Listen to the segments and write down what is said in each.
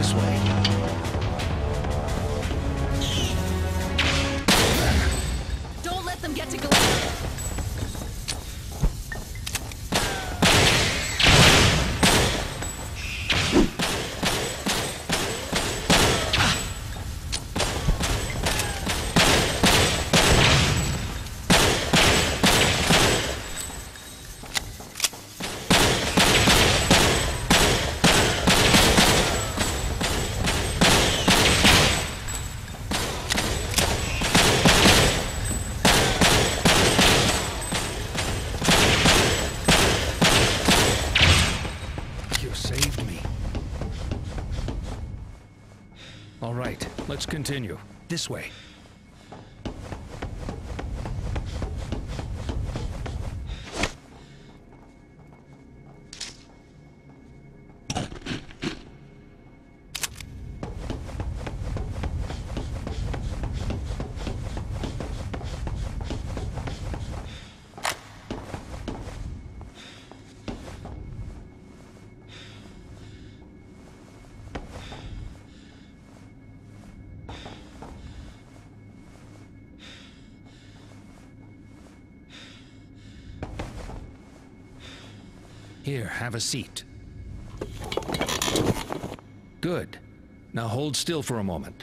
this way. Don't let them get to Glenn. All right, let's continue. This way. Here, have a seat. Good. Now hold still for a moment.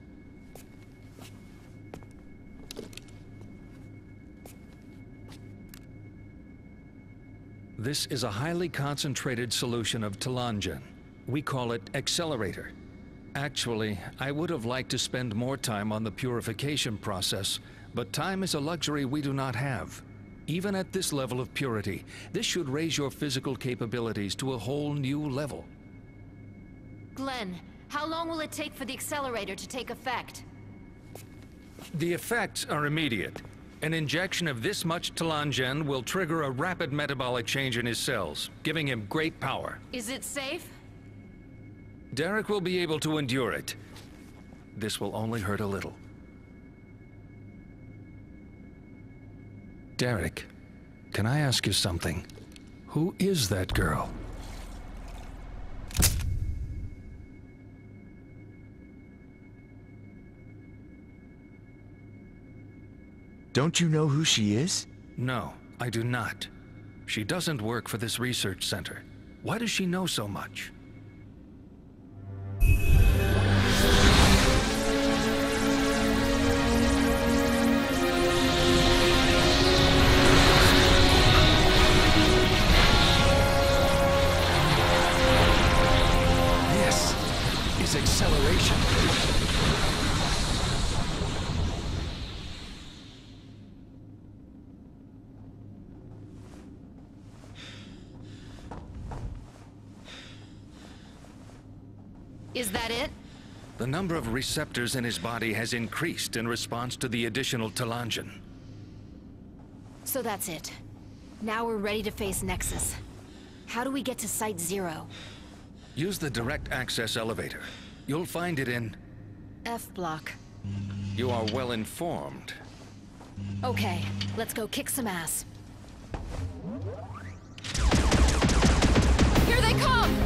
This is a highly concentrated solution of Telangen. We call it Accelerator. Actually, I would have liked to spend more time on the purification process, but time is a luxury we do not have. Even at this level of purity, this should raise your physical capabilities to a whole new level. Glenn, how long will it take for the accelerator to take effect? The effects are immediate. An injection of this much Telangen will trigger a rapid metabolic change in his cells, giving him great power. Is it safe? Derek will be able to endure it. This will only hurt a little. Derek, can I ask you something? Who is that girl? Don't you know who she is? No, I do not. She doesn't work for this research center. Why does she know so much? Acceleration. Is that it? The number of receptors in his body has increased in response to the additional Telangen. So that's it. Now we're ready to face Nexus. How do we get to Site Zero? Use the direct access elevator. You'll find it in... F block. You are well informed. Okay, let's go kick some ass. Here they come!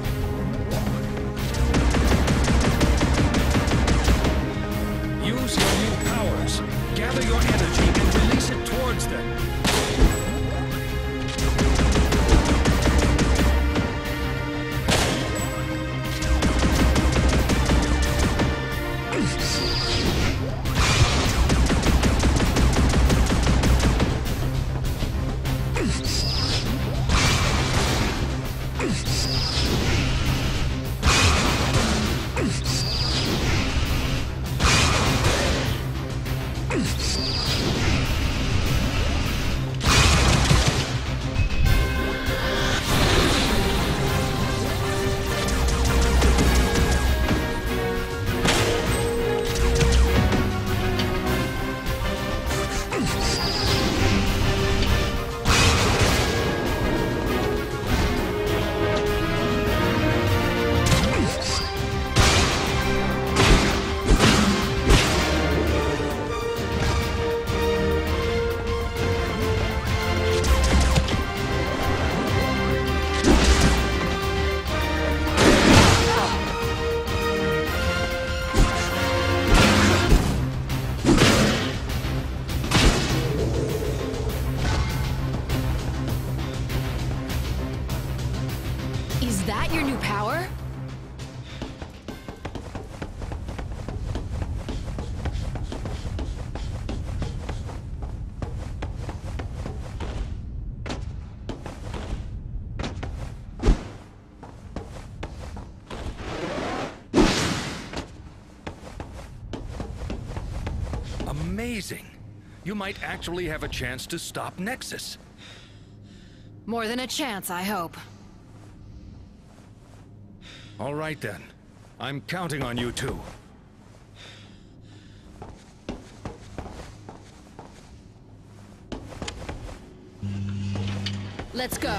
Use your new powers. Gather your energy and release it towards them. that your new power? Amazing! You might actually have a chance to stop Nexus. More than a chance, I hope. All right then. I'm counting on you two. Let's go.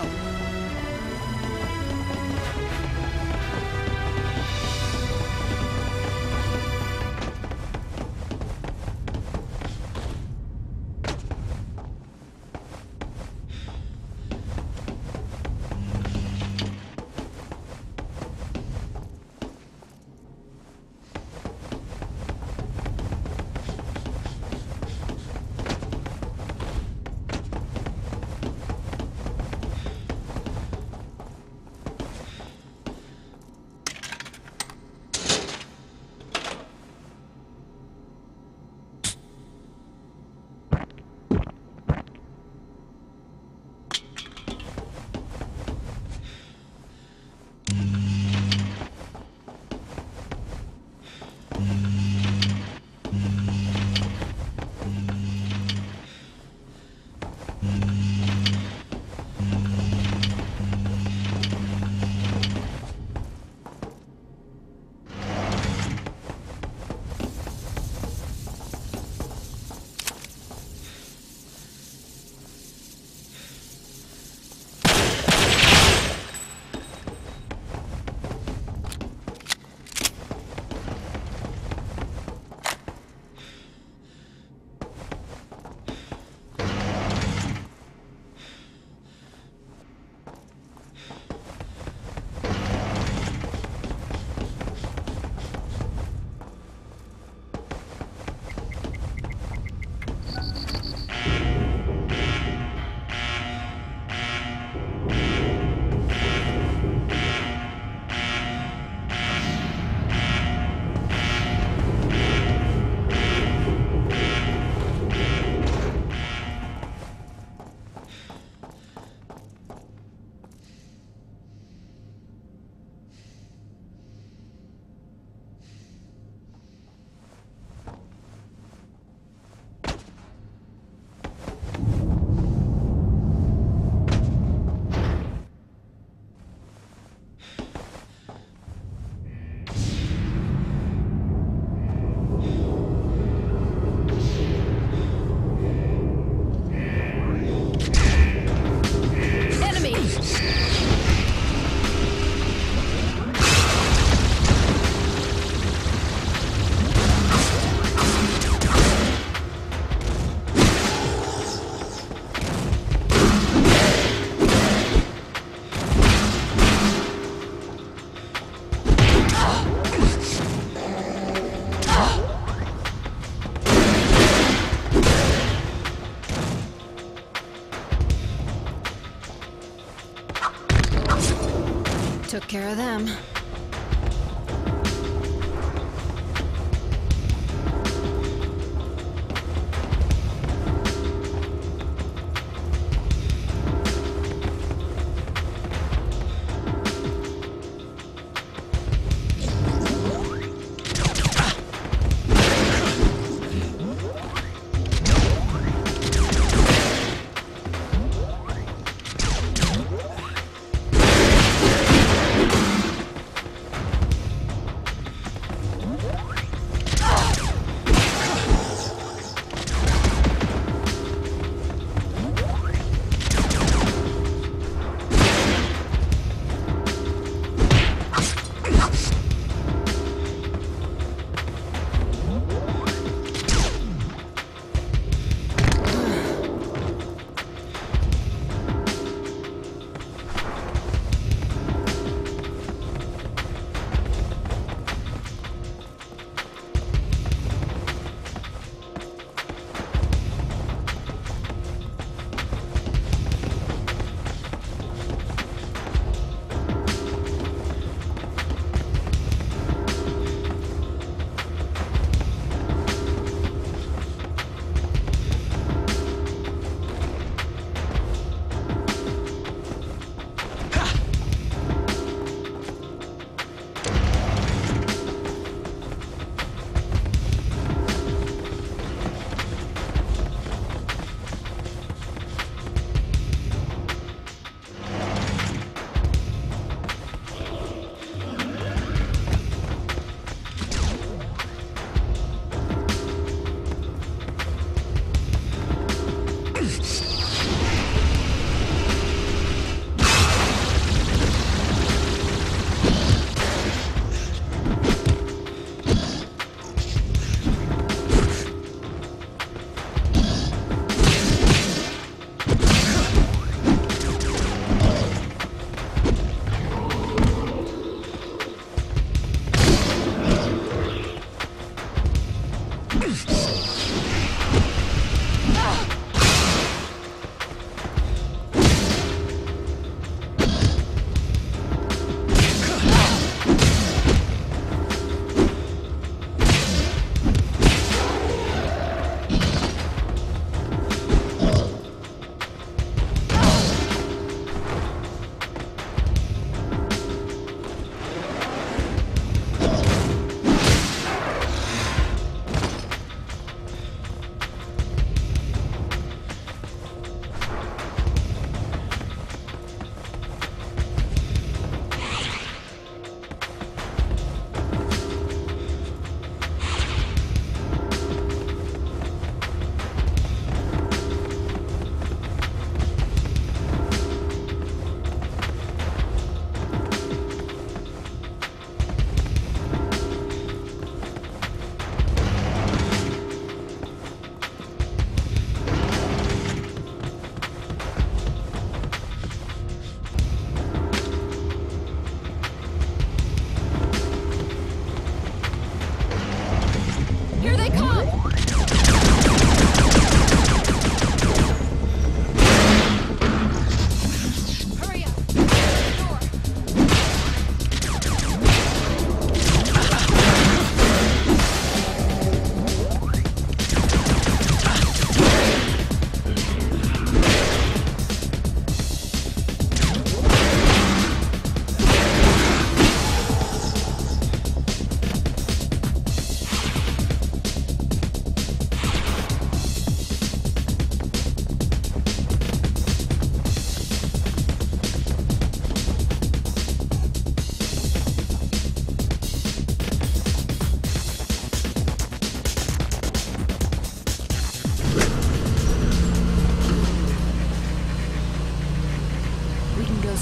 Took care of them.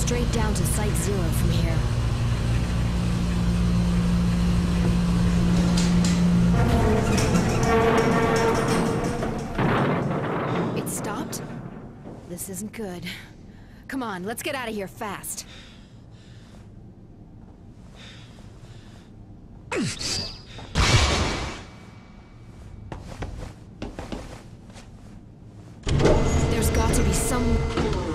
straight down to Site Zero from here. It stopped? This isn't good. Come on, let's get out of here fast. There's got to be some...